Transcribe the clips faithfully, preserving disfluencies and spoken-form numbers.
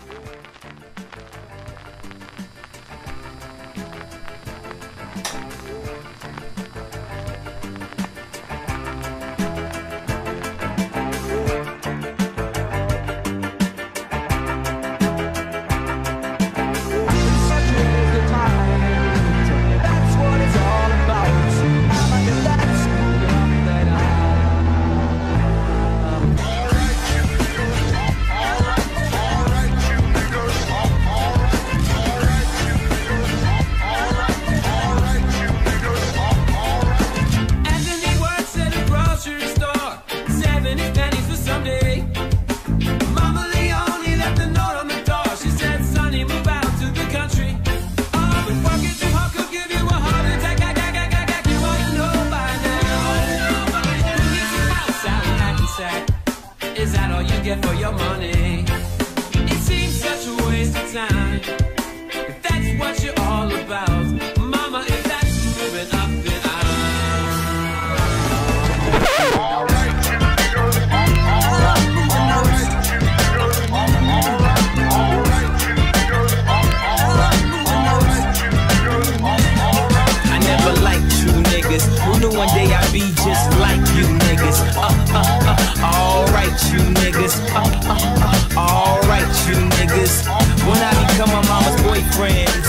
Is that all you get for your money? It seems such a waste of time. If that's what you're all about, mama, if that's moving up, then I'm alright, you niggas. Alright, you niggas. Alright, you niggas. Alright, you niggas. I never liked you niggas. Who knew one day I'd be just like you niggas? Uh, uh, uh. Alright, you niggas. Uh, uh, uh. Alright, you niggas. When I become my mama's boyfriends,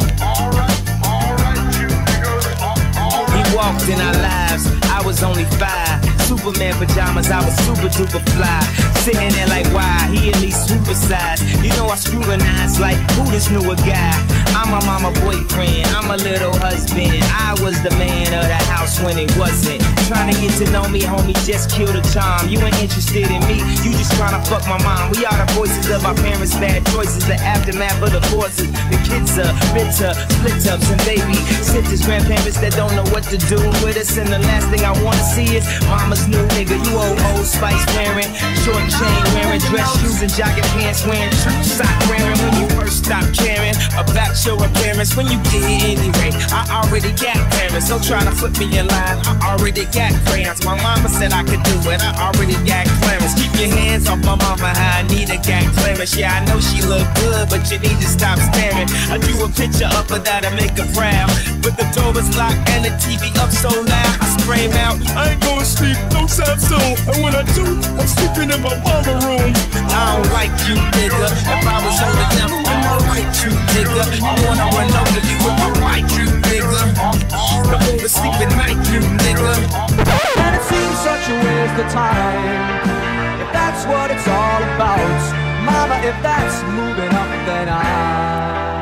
he walked in our lives. I was only five. Superman pajamas, I was super duper fly. Sitting there like, why? He at least super size. You know I scrutinize like, who this newer guy? I'm a mama boyfriend, I'm a little husband. I was the man of the house when it wasn't. Trying to get to know me, homie, just kill the charm. You ain't interested in me, you just trying to fuck my mom. We are the voices of our parents' bad choices, the aftermath of the forces. The kids are bitter, split ups and baby sisters, grandparents that don't know what to do with us. And the last thing I wanna see is mama's new nigga. You old Old Spice wearing, short chain wearing, dress shoes and jogging pants wearing, church sock wearing. When you first stopped caring about your appearance, when you get here anyway, I already got parents. Don't try to flip me in line, I already got crayons. My mama said I could do it, I already got clearance. Keep your hands off my mama, how I need a got clearance. Yeah, I know she look good, but you need to stop staring. I drew a picture of her that'll make her proud, but the door was locked and the T V up so loud. I scream out, I ain't gonna sleep no time soon. And when I do, I'm sleeping in my mama room. I don't like you, nigga. If I was older now, I'ma write you, nigga. I wanna run over you if I write you, nigga. I wanna sleep at night, you nigga. And it seems such a waste of time. If that's what it's all about, mama, if that's moving up, then I.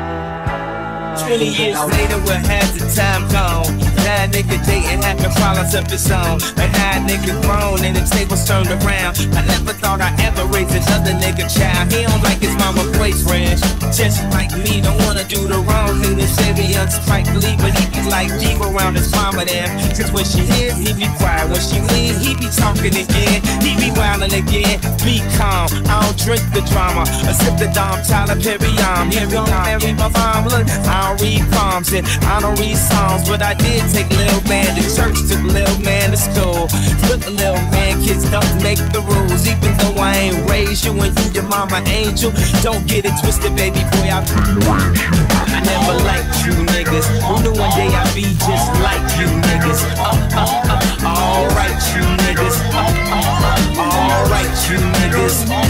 Twenty years later, where has the time gone? Now a nigga dating, having problems of his own. And now a nigga grown and the tables turned around. I never thought I'd ever raise another nigga child. He don't like his mama boyfriend, just like me. Don't wanna do the wrong thing. They say he Spike Lee, but he be like deep around his mama there. Cause when she here, he be quiet. When she leave, he be talking again. He be wildin' again. Be calm, I don't drink the drama. I sip the Dom Tyler Perry on. Here we go, marry my mom. Look, I don't read palms and I don't read songs, but I did take Lil Man to church, took Lil Man to school. Look, Lil Man, kids don't make the rules. Even though I ain't raised you and you your mama angel, don't get it twisted, baby boy. I, I never liked you niggas. Who knew one day I'd be just like you niggas? Uh, uh, uh, alright, you niggas. Uh, uh, uh, alright, you niggas.